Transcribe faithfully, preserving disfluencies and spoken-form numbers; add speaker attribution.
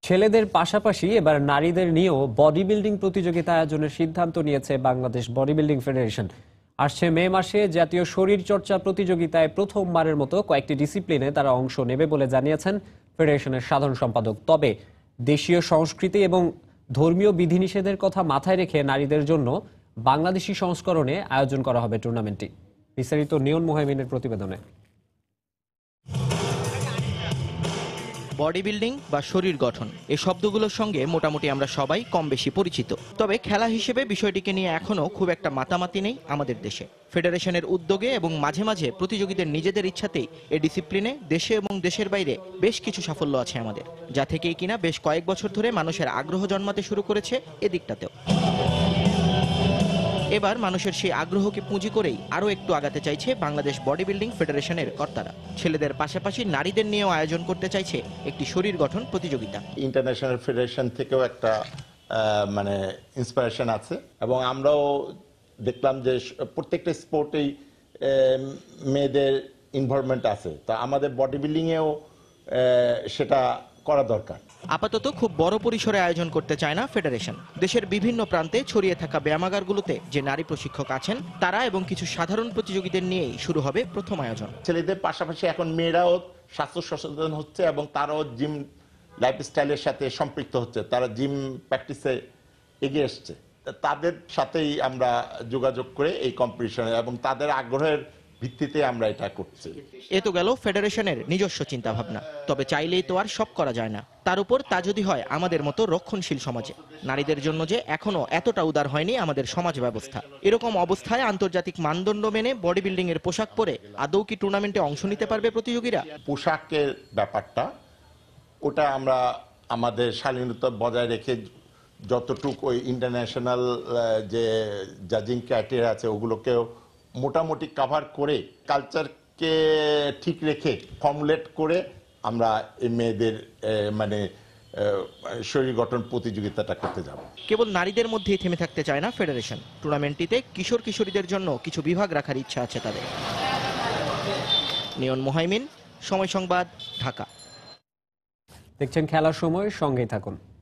Speaker 1: ছেলেদের পাশাপাশি এবার নারীদের নিয়েও বডি বিল্ডিং প্রতিযোগিতা আয়োজনের সিদ্ধান্ত নিয়েছে বাংলাদেশ বডি বিল্ডিং ফেডারেশন। আসছে মে মাসে জাতীয় শরীর চর্চা প্রতিযোগিতায় প্রথমবারের মতো কয়েকটি ডিসিপ্লিনে তারা অংশ নেবে বলে জানিয়েছেন ফেডারেশনের সাধারণ সম্পাদক। তবে দেশীয় সংস্কৃতি এবং ধর্মীয় বিধিনিষেধের কথা মাথায় রেখে নারীদের জন্য বাংলাদেশি সংস্করণে আয়োজন করা হবে টুর্নামেন্টটি। বিস্তারিত নিয়ন মোহাইমিনের প্রতিবেদনে।
Speaker 2: বডি বিল্ডিং বা শরীর গঠন এই শব্দগুলোর সঙ্গে মোটামুটি আমরা সবাই কম বেশি পরিচিত, তবে খেলা হিসেবে বিষয়টিকে নিয়ে এখনো খুব একটা মাতামাতি নেই আমাদের দেশে। ফেডারেশনের উদ্যোগে এবং মাঝে মাঝে প্রতিযোগীদের নিজেদের ইচ্ছাতেই এই ডিসিপ্লিনে দেশে এবং দেশের বাইরে বেশ কিছু সাফল্য আছে আমাদের, যা থেকেই কিনা বেশ কয়েক বছর ধরে মানুষের আগ্রহ জন্মাতে শুরু করেছে এদিকটাতেও। এবার মানুষের সেই আগ্রহকে পুঁজি করেই আরও একটু আগাতে চাইছে বাংলাদেশ বডি বিল্ডিং ফেডারেশনের কর্তারা। ছেলেদের পাশাপাশি নারীদের নিয়েও আয়োজন করতে চাইছে একটি শরীর গঠন প্রতিযোগিতা।
Speaker 3: ইন্টারন্যাশনাল ফেডারেশন থেকেও একটা মানে ইন্সপিরেশন আছে এবং আমরাও দেখলাম যে প্রত্যেকটা স্পোর্টেই মেয়েদের ইনভলভমেন্ট আছে, তা আমাদের বডি বিল্ডিংয়েও সেটা করা দরকার।
Speaker 2: আপাতত খুব বড় পরিসরে আয়োজন করতে চায় না ফেডারেশন। দেশের বিভিন্ন প্রান্তে ছড়িয়ে থাকা ব্যায়ামাগারগুলোতে যে নারী প্রশিক্ষক আছেন তারা এবং কিছু সাধারণ প্রতিযোগীদের নিয়েই শুরু হবে প্রথম আয়োজন।
Speaker 3: ছেলেদের পাশাপাশি এখন মেয়েরাও স্বাস্থ্য সচেতন হচ্ছে এবং তারাও জিম লাইফস্টাইলের সাথে সম্পৃক্ত হচ্ছে, তারা জিম প্র্যাকটিসে এগিয়ে এসছে। তাদের সাথেই আমরা যোগাযোগ করে এই কম্পিটিশনে এবং তাদের আগ্রহের ভিত্তিতে আমরা এটা করছি।
Speaker 2: এ তো গেল ফেডারেশনের নিজস্ব চিন্তা ভাবনা, তবে চাইলেই তো আর সব করা যায় না। তার উপর তা যদি হয় আমাদের মতো রক্ষণশীল সমাজে। নারীদের জন্য যে এখনো এতটা উদার হয়নি আমাদের সমাজ ব্যবস্থা। এরকম অবস্থায় আন্তর্জাতিক মানদণ্ড মেনে বডি বিল্ডিং এর পোশাক পরে আদৌ কি টুর্নামেন্টে অংশ নিতে পারবে প্রতিযোগীরা?
Speaker 3: পোশাকের ব্যাপারটা ওটা আমরা আমাদের শালীনতা বজায় রেখে যতটুকু ওই ইন্টারন্যাশনাল যে জাজিং ক্রাইটেরিয়া আছে ওগুলোকেও মোটামুটি কভার করে কালচারকে ঠিক রেখে ফর্মুলেট করে আমরা এই মেয়েদের মানে শরীর গঠন প্রতিযোগিতাটা করতে যাব।
Speaker 2: কেবল নারীদের মধ্যেই থেমে থাকতে চায় না ফেডারেশন। টুর্নামেন্টটিতে কিশোর কিশোরীদের জন্য কিছু বিভাগ রাখার ইচ্ছা আছে তাদের। নিয়ন মোহাইমিন, সময় সংবাদ, ঢাকা।
Speaker 1: দেখছেন খেলার সময়, সঙ্গেই থাকুন।